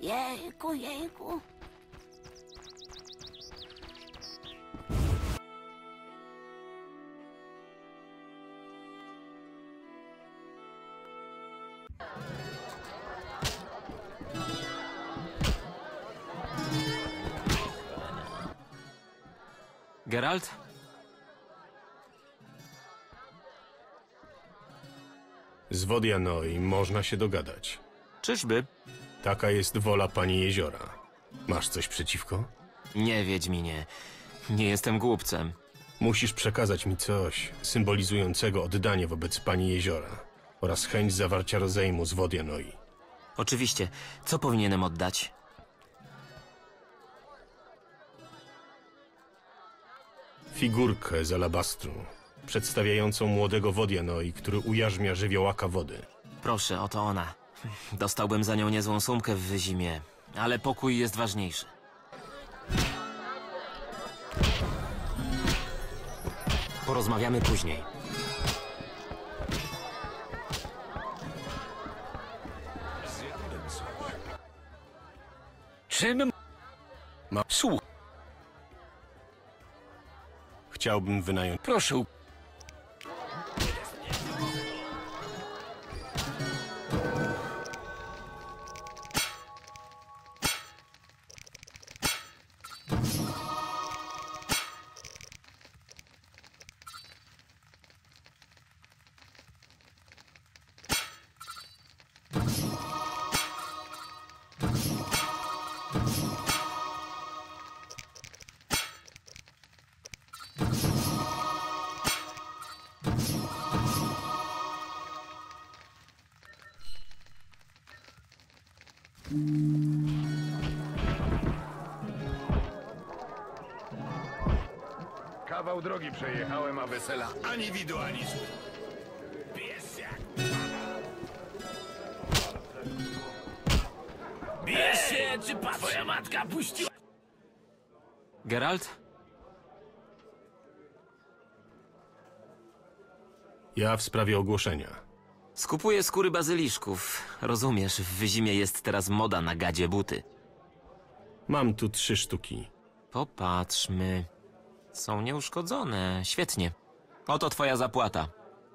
Jejku, jejku. Geralt? Z Wodianoi można się dogadać. Czyżby? Taka jest wola pani Jeziora. Masz coś przeciwko? Nie, Wiedźminie. Nie jestem głupcem. Musisz przekazać mi coś symbolizującego oddanie wobec pani Jeziora oraz chęć zawarcia rozejmu z Wodianoi. Oczywiście. Co powinienem oddać? Figurkę z alabastru, przedstawiającą młodego Wodianoi, który ujarzmia żywiołaka wody. Proszę, oto ona. Dostałbym za nią niezłą sumkę w Wyzimie, ale pokój jest ważniejszy. Porozmawiamy później. Czym? Słuch, Chciałbym wynająć... proszę. Kawał drogi przejechałem, a wesela ani widu, ani słychu. Pies jak... Bierz się, czy twoja matka puściła? Geralt? Ja w sprawie ogłoszenia. Skupuję skóry bazyliszków. Rozumiesz, w Wyzimie jest teraz moda na gadzie buty. Mam tu 3 sztuki. Popatrzmy. Są nieuszkodzone. Świetnie. Oto twoja zapłata.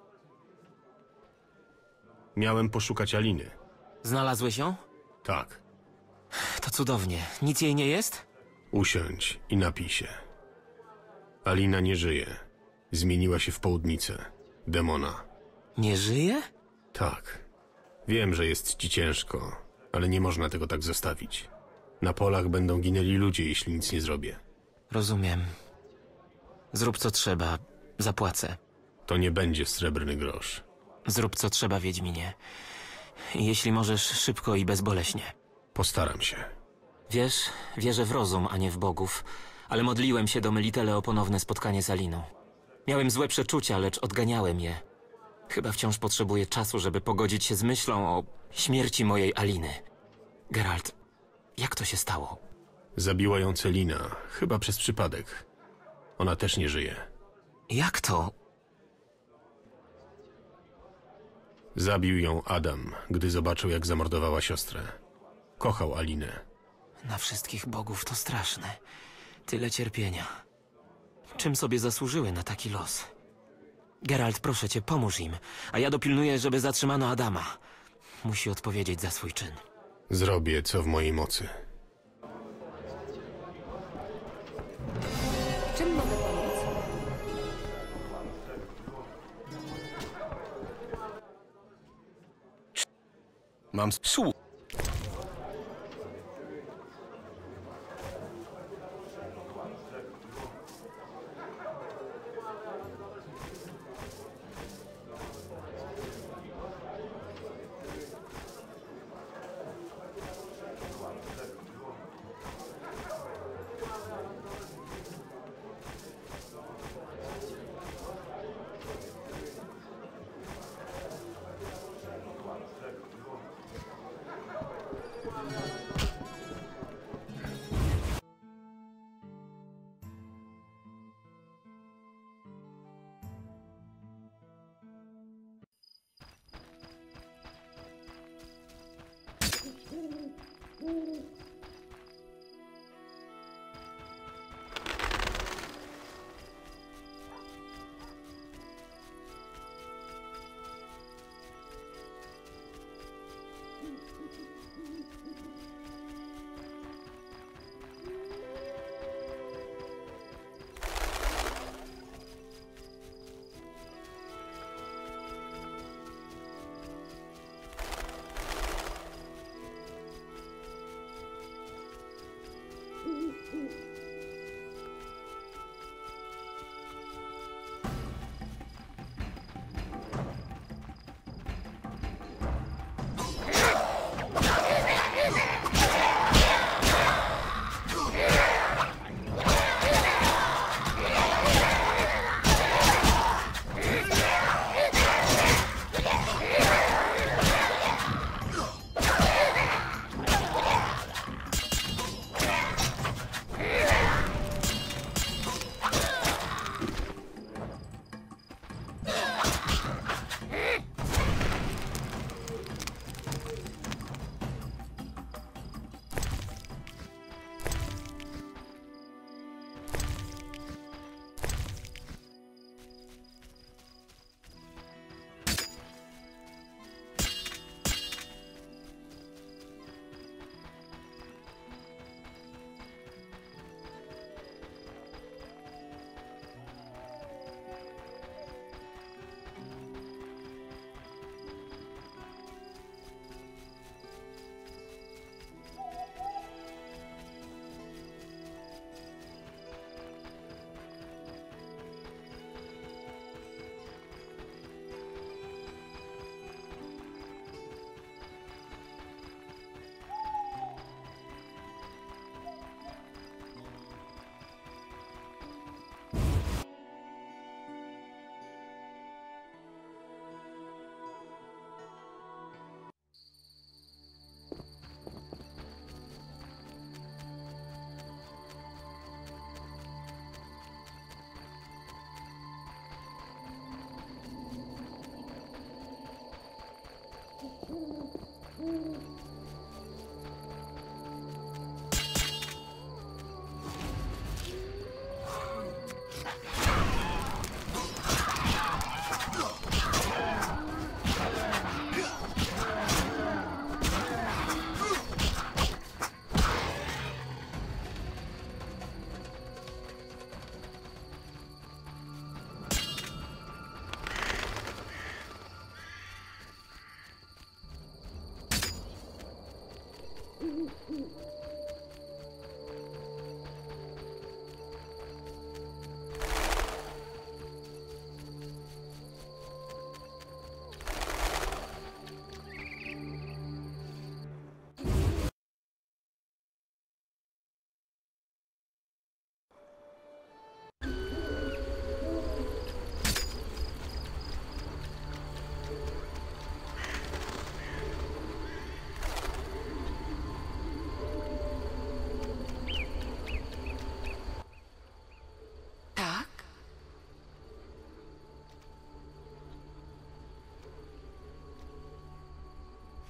Miałem poszukać Aliny. Znalazłeś ją? Tak. To cudownie. Nic jej nie jest? Usiądź i napij się. Alina nie żyje. Zmieniła się w południcę. Demona. Nie żyje? Tak. Wiem, że jest ci ciężko, ale nie można tego tak zostawić. Na polach będą ginęli ludzie, jeśli nic nie zrobię. Rozumiem. Zrób co trzeba. Zapłacę. To nie będzie srebrny grosz. Zrób co trzeba, Wiedźminie. Jeśli możesz, szybko i bezboleśnie. Postaram się. Wiesz, wierzę w rozum, a nie w bogów, ale modliłem się do Melitele o ponowne spotkanie z Aliną. Miałem złe przeczucia, lecz odganiałem je. Chyba wciąż potrzebuję czasu, żeby pogodzić się z myślą o śmierci mojej Aliny. Geralt, jak to się stało? Zabiła ją Celina, chyba przez przypadek. Ona też nie żyje. Jak to? Zabił ją Adam, gdy zobaczył, jak zamordowała siostrę. Kochał Alinę. Na wszystkich bogów to straszne. Tyle cierpienia. Czym sobie zasłużyły na taki los? Geralt, proszę cię, pomóż im, a ja dopilnuję, żeby zatrzymano Adama. Musi odpowiedzieć za swój czyn. Zrobię, co w mojej mocy. Czym mogę pomóc? Mam... Słuch.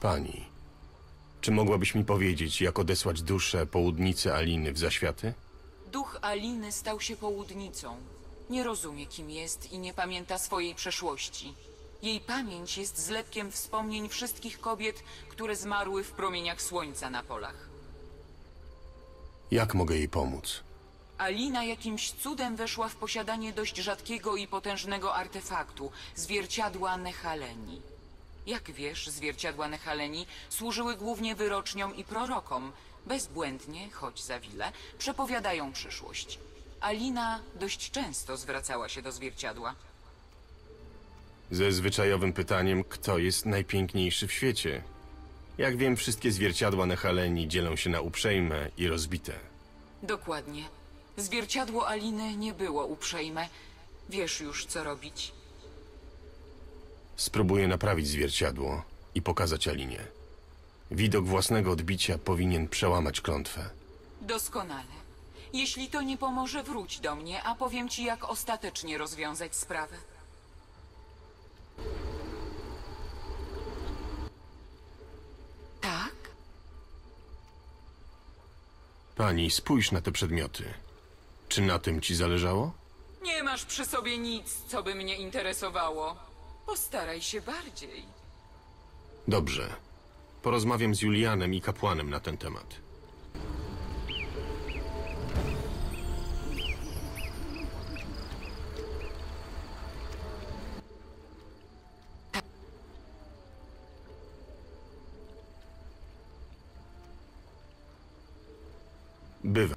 Pani, czy mogłabyś mi powiedzieć, jak odesłać duszę południcy Aliny w zaświaty? Duch Aliny stał się południcą. Nie rozumie, kim jest i nie pamięta swojej przeszłości. Jej pamięć jest zlepkiem wspomnień wszystkich kobiet, które zmarły w promieniach słońca na polach. Jak mogę jej pomóc? Alina jakimś cudem weszła w posiadanie dość rzadkiego i potężnego artefaktu, zwierciadła Nehaleni. Jak wiesz, zwierciadła Nehaleni służyły głównie wyroczniom i prorokom. Bezbłędnie, choć za wiele, przepowiadają przyszłość. Alina dość często zwracała się do zwierciadła. Ze zwyczajowym pytaniem, kto jest najpiękniejszy w świecie? Jak wiem, wszystkie zwierciadła Nehaleni dzielą się na uprzejme i rozbite. Dokładnie. Zwierciadło Aliny nie było uprzejme. Wiesz już, co robić. Spróbuję naprawić zwierciadło i pokazać Alinie. Widok własnego odbicia powinien przełamać klątwę. Doskonale. Jeśli to nie pomoże, wróć do mnie, a powiem ci, jak ostatecznie rozwiązać sprawę. Tak? Pani, spójrz na te przedmioty. Czy na tym ci zależało? Nie masz przy sobie nic, co by mnie interesowało. Postaraj się bardziej. Dobrze. Porozmawiam z Julianem i kapłanem na ten temat. Bywa.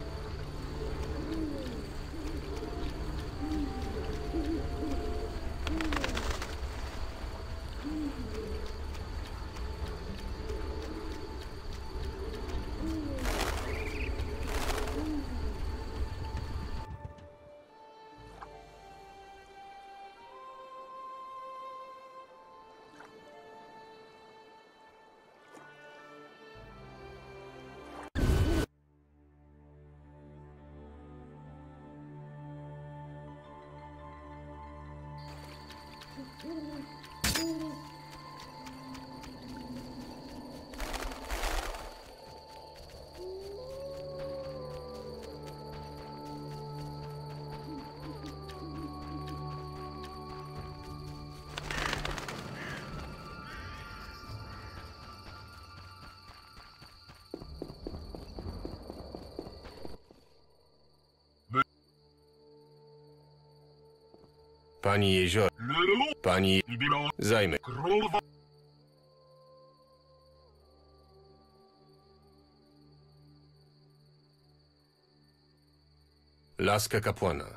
Pani jezioro. Pani... Zajmę. Laskę kapłana.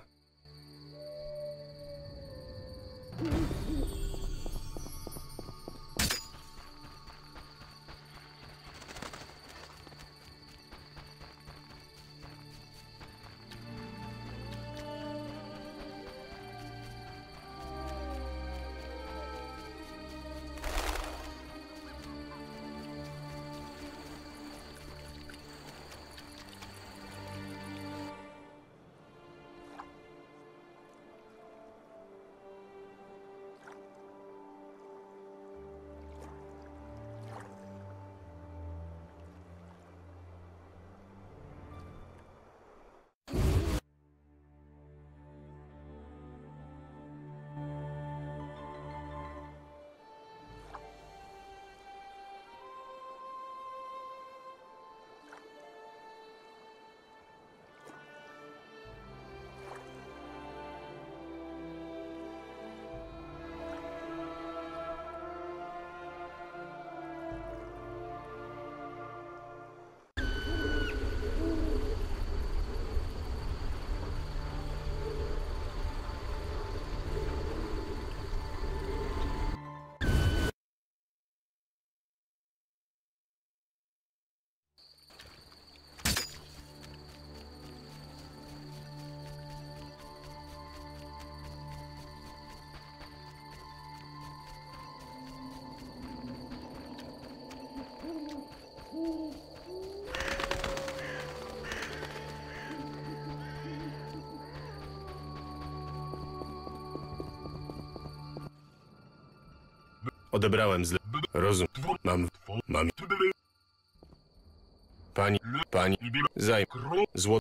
Odebrałem zle... Rozum. Mam... Mam... Pani... Zaj... Złot...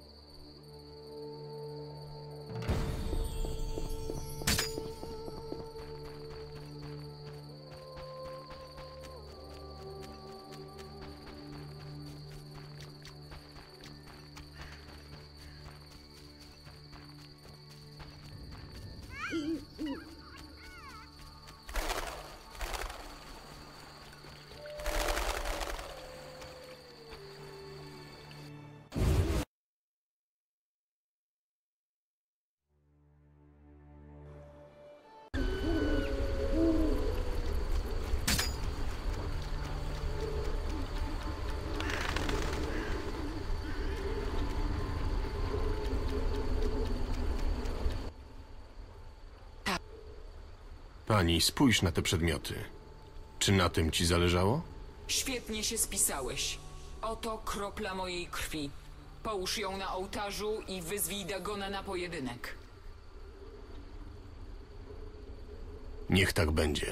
Pani, spójrz na te przedmioty. Czy na tym ci zależało? Świetnie się spisałeś. Oto kropla mojej krwi. Połóż ją na ołtarzu i wyzwij Dagona na pojedynek. Niech tak będzie.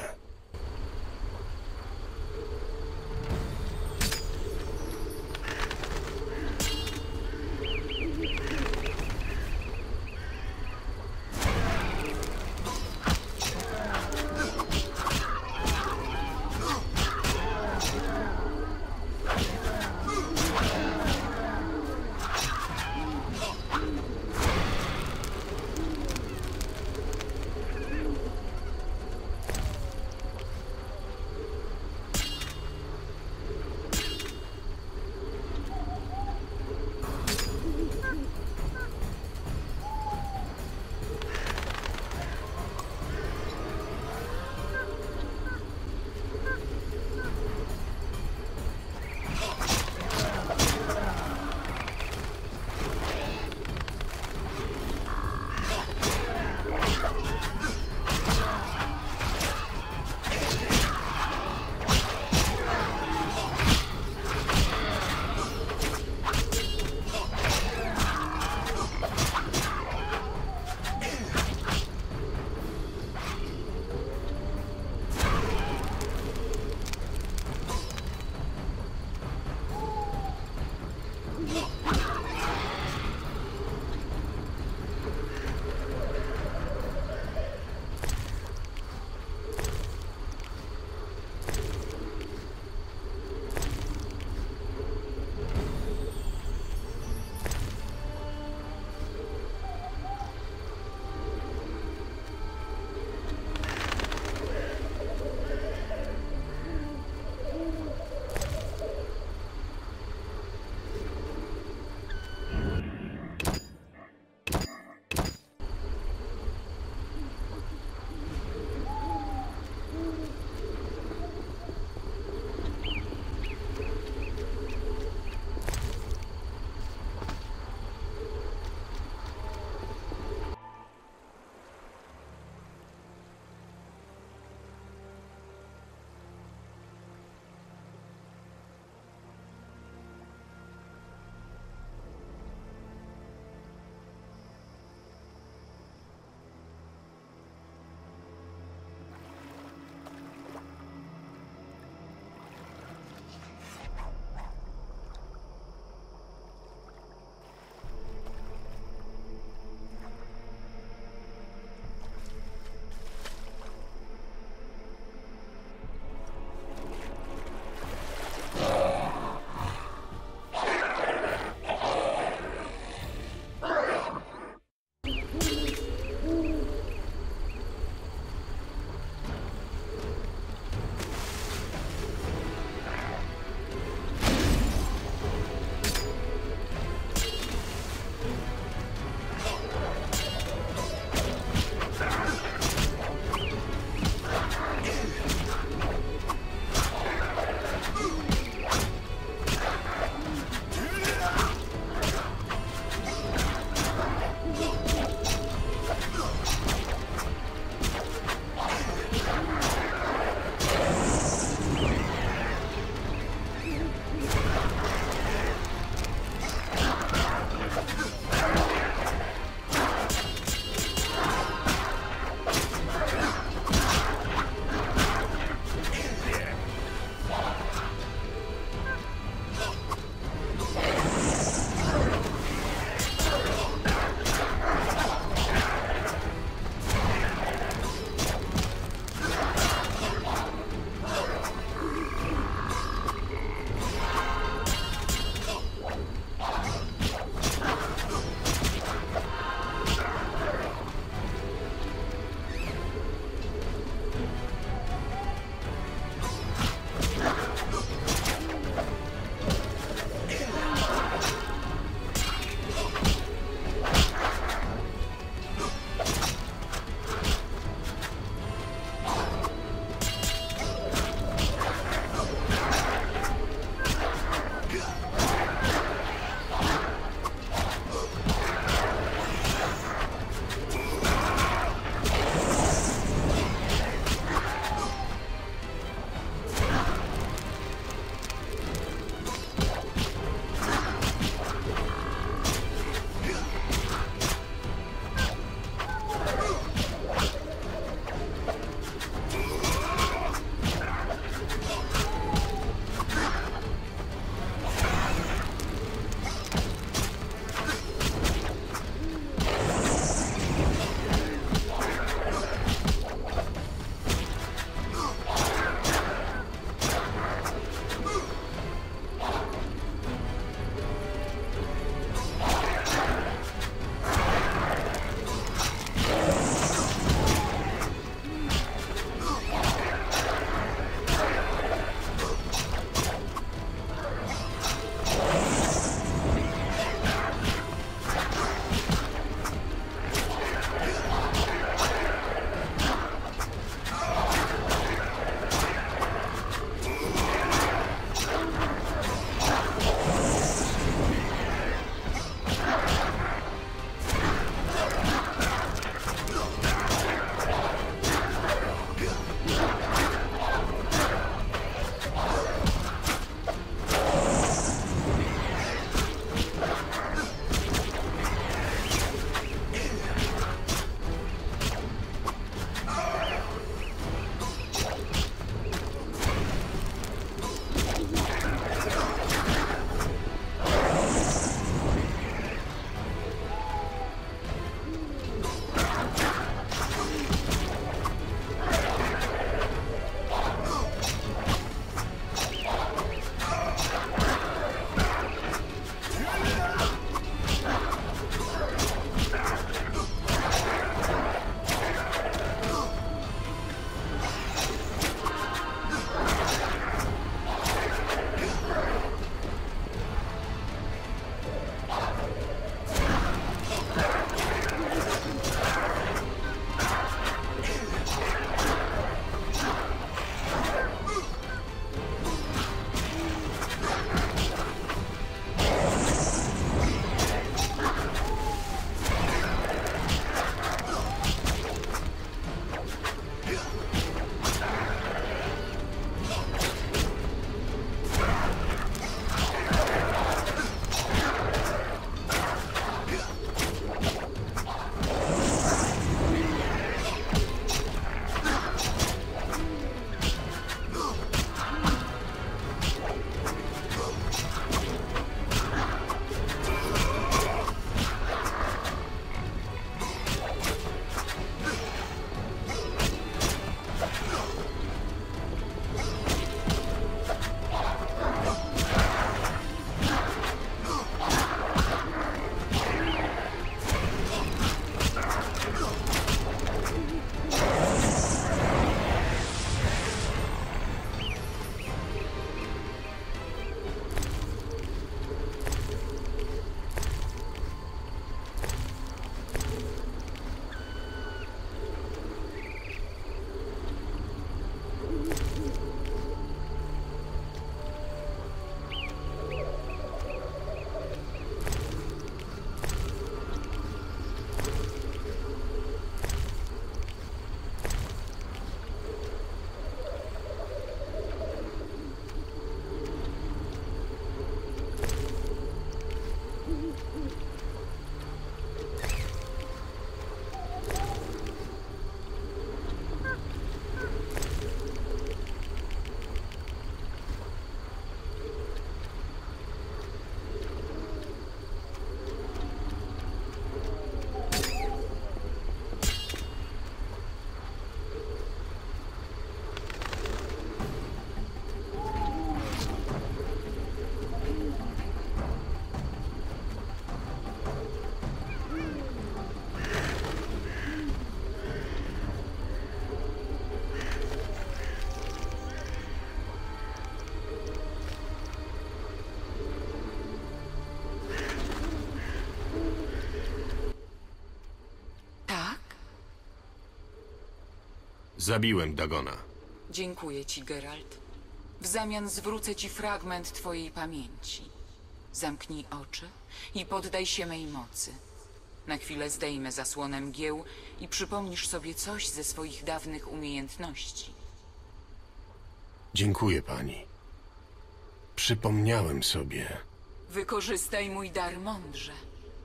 Zabiłem Dagona. Dziękuję ci, Geralt. W zamian zwrócę ci fragment twojej pamięci. Zamknij oczy i poddaj się mej mocy. Na chwilę zdejmę zasłonę mgieł i przypomnisz sobie coś ze swoich dawnych umiejętności. Dziękuję pani. Przypomniałem sobie. Wykorzystaj mój dar mądrze.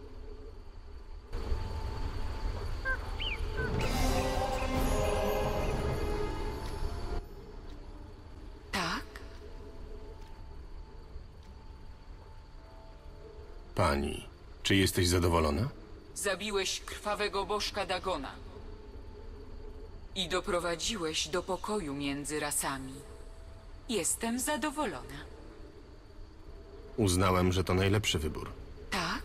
Tak? Pani, czy jesteś zadowolona? Zabiłeś krwawego bożka Dagona i doprowadziłeś do pokoju między rasami. Jestem zadowolona. Uznałem, że to najlepszy wybór. Tak?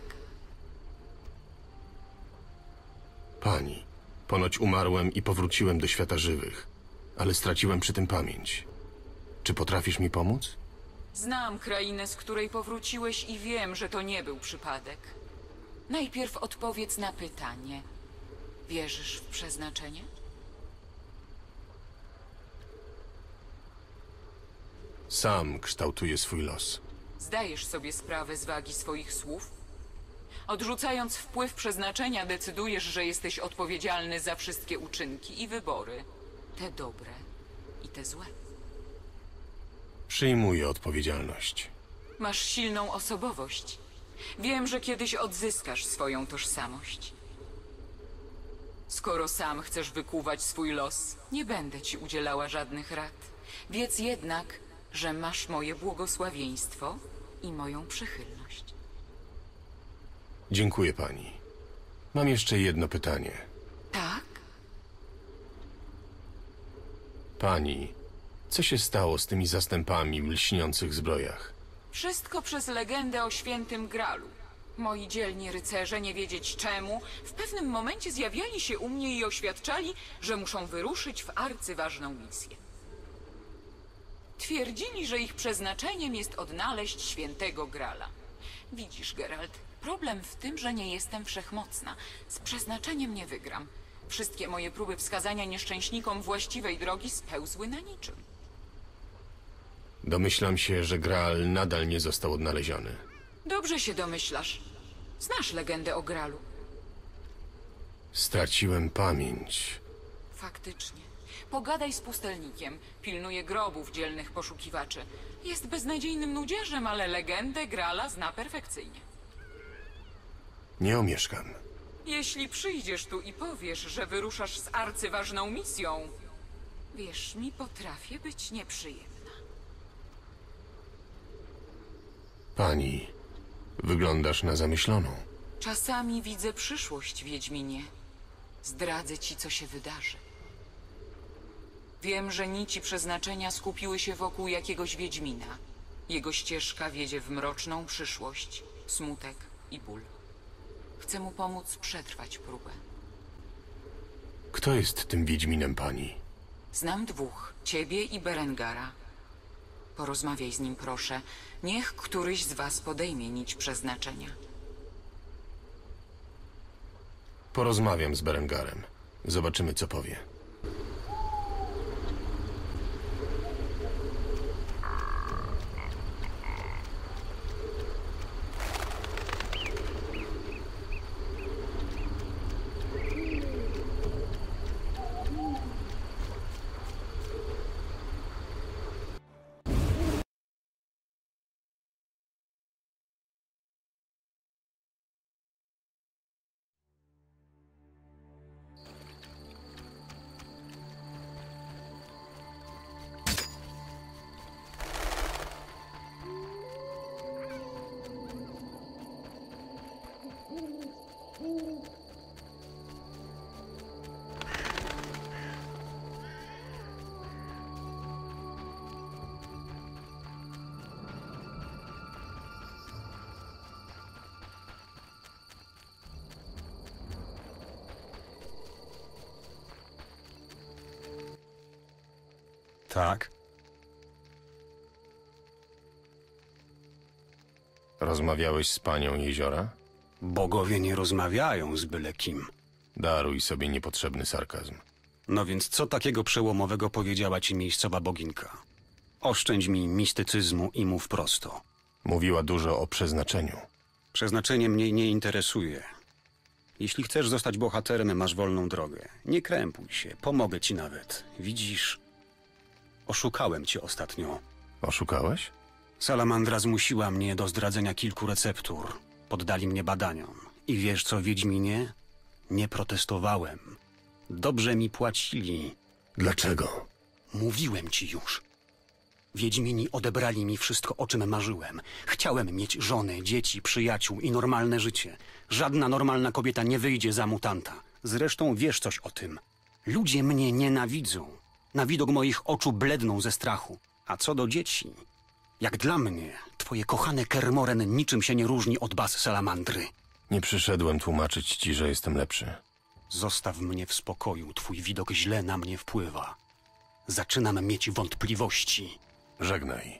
Pani, ponoć umarłem i powróciłem do świata żywych, ale straciłem przy tym pamięć. Czy potrafisz mi pomóc? Znam krainę, z której powróciłeś i wiem, że to nie był przypadek. Najpierw odpowiedz na pytanie. Wierzysz w przeznaczenie? Sam kształtuję swój los. Zdajesz sobie sprawę z wagi swoich słów? Odrzucając wpływ przeznaczenia, decydujesz, że jesteś odpowiedzialny za wszystkie uczynki i wybory. Te dobre i te złe. Przyjmuję odpowiedzialność. Masz silną osobowość. Wiem, że kiedyś odzyskasz swoją tożsamość. Skoro sam chcesz wykuwać swój los, nie będę ci udzielała żadnych rad. Wiedz jednak, że masz moje błogosławieństwo i moją przychylność. Dziękuję pani. Mam jeszcze jedno pytanie. Tak? Pani, co się stało z tymi zastępami w lśniących zbrojach? Wszystko przez legendę o świętym Gralu. Moi dzielni rycerze, nie wiedzieć czemu, w pewnym momencie zjawiali się u mnie i oświadczali, że muszą wyruszyć w arcyważną misję. Twierdzili, że ich przeznaczeniem jest odnaleźć świętego Grala. Widzisz, Geralt, problem w tym, że nie jestem wszechmocna. Z przeznaczeniem nie wygram. Wszystkie moje próby wskazania nieszczęśnikom właściwej drogi spełzły na niczym. Domyślam się, że Graal nadal nie został odnaleziony. Dobrze się domyślasz. Znasz legendę o Gralu. Straciłem pamięć. Faktycznie. Pogadaj z pustelnikiem. Pilnuje grobów dzielnych poszukiwaczy. Jest beznadziejnym nudziarzem, ale legendę Grala zna perfekcyjnie. Nie omieszkam. Jeśli przyjdziesz tu i powiesz, że wyruszasz z arcyważną misją, wierz mi, potrafię być nieprzyjemna. Pani, wyglądasz na zamyśloną. Czasami widzę przyszłość, Wiedźminie. Zdradzę ci, co się wydarzy. Wiem, że nici przeznaczenia skupiły się wokół jakiegoś Wiedźmina. Jego ścieżka wiedzie w mroczną przyszłość, smutek i ból. Chcę mu pomóc przetrwać próbę. Kto jest tym Wiedźminem pani? Znam dwóch, ciebie i Berengara. Porozmawiaj z nim, proszę. Niech któryś z was podejmie nić przeznaczenia. Porozmawiam z Berengarem. Zobaczymy, co powie. Tak? Rozmawiałeś z panią Jeziora? Bogowie nie rozmawiają z byle kim. Daruj sobie niepotrzebny sarkazm. No więc co takiego przełomowego powiedziała ci miejscowa boginka? Oszczędź mi mistycyzmu i mów prosto. Mówiła dużo o przeznaczeniu. Przeznaczenie mnie nie interesuje. Jeśli chcesz zostać bohaterem, masz wolną drogę. Nie krępuj się, pomogę ci nawet. Widzisz, oszukałem cię ostatnio. Oszukałeś? Salamandra zmusiła mnie do zdradzenia kilku receptur. Poddali mnie badaniom. I wiesz co, Wiedźminie? Nie protestowałem. Dobrze mi płacili. Dlaczego? Mówiłem ci już. Wiedźmini odebrali mi wszystko, o czym marzyłem. Chciałem mieć żonę, dzieci, przyjaciół i normalne życie. Żadna normalna kobieta nie wyjdzie za mutanta. Zresztą wiesz coś o tym. Ludzie mnie nienawidzą. Na widok moich oczu bledną ze strachu. A co do dzieci... Jak dla mnie, twoje kochane Kermoren niczym się nie różni od baz salamandry. Nie przyszedłem tłumaczyć ci, że jestem lepszy. Zostaw mnie w spokoju, twój widok źle na mnie wpływa. Zaczynam mieć wątpliwości. Żegnaj.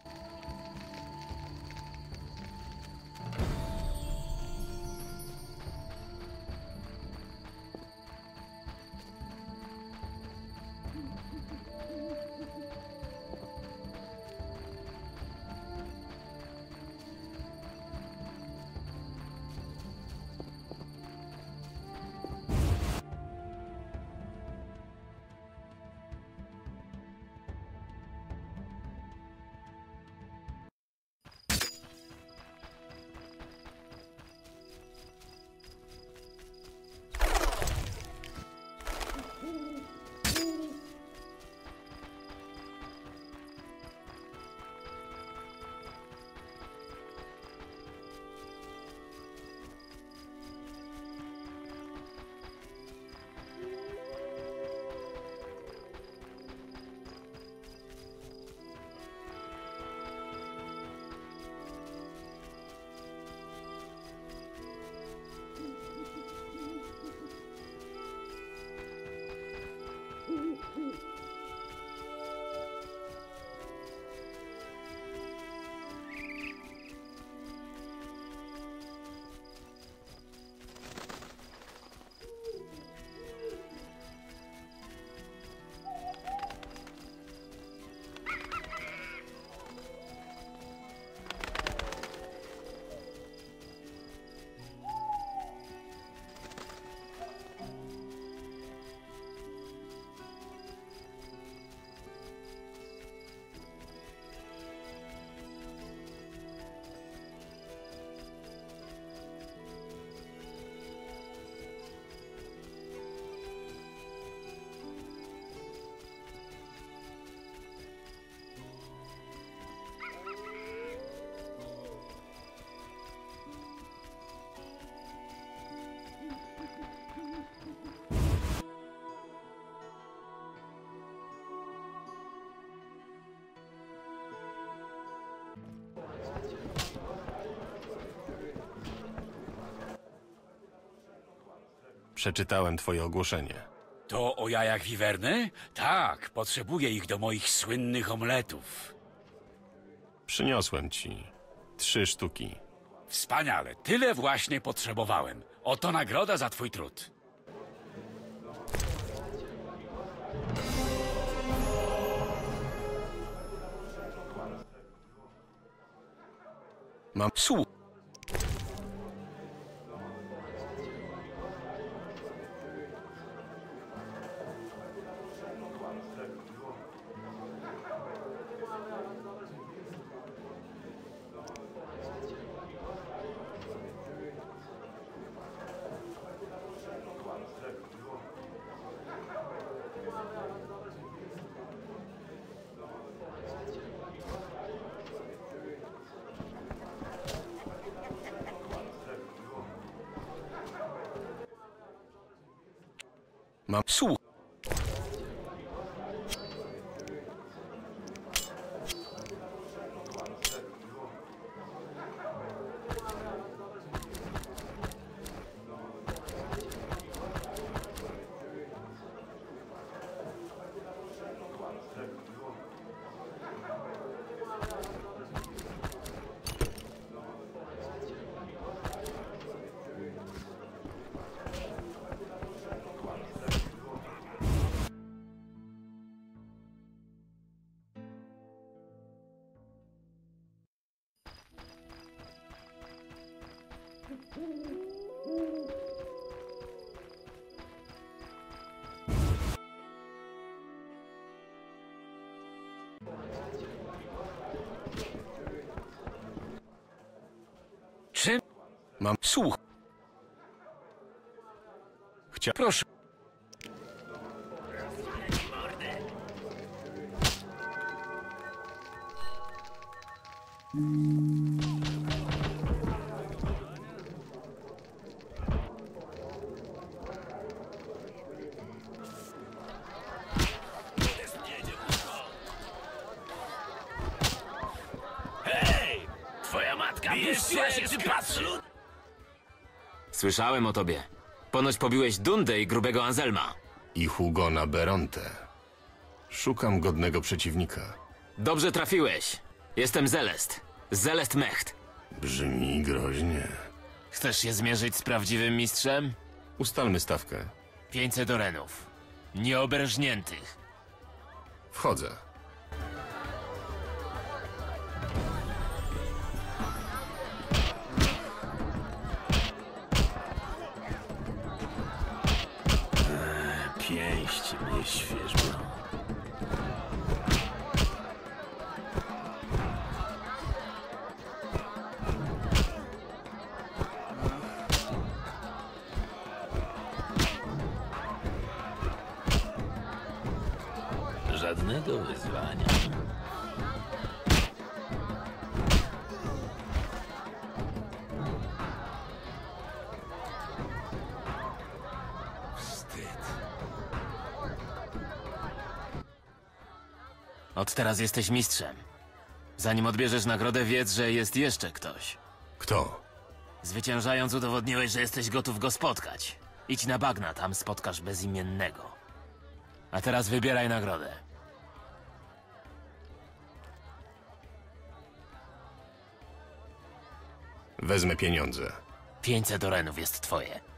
Przeczytałem twoje ogłoszenie. To o jajach wiwerny? Tak, potrzebuję ich do moich słynnych omletów. Przyniosłem ci 3 sztuki. Wspaniale, tyle właśnie potrzebowałem. Oto nagroda za twój trud. Mam Słuchaj. Słuchaj. Słuch. Proszę. Twoja matka puściła się z patrzy! Słyszałem o tobie. Ponoć pobiłeś Dundę i grubego Anselma. I Hugona Beronte. Szukam godnego przeciwnika. Dobrze trafiłeś. Jestem Zelest. Zelest Mecht. Brzmi groźnie. Chcesz się zmierzyć z prawdziwym mistrzem? Ustalmy stawkę. 500 orenów. Nieoberżniętych. Wchodzę. Pięść mnie świeżbią. Żadnego wyzwania. Od teraz jesteś mistrzem. Zanim odbierzesz nagrodę, wiedz, że jest jeszcze ktoś. Kto? Zwyciężając udowodniłeś, że jesteś gotów go spotkać. Idź na bagna, tam spotkasz bezimiennego. A teraz wybieraj nagrodę. Wezmę pieniądze. 500 orenów jest twoje.